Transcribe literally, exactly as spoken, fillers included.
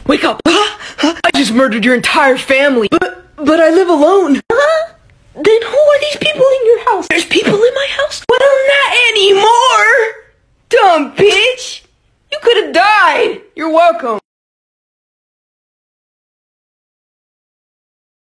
Wake up. I just murdered your entire family. But, but I live alone. Huh? Then who are these people in your house? There's people in my house? Well, not anymore. Dumb bitch. You could have died. You're welcome.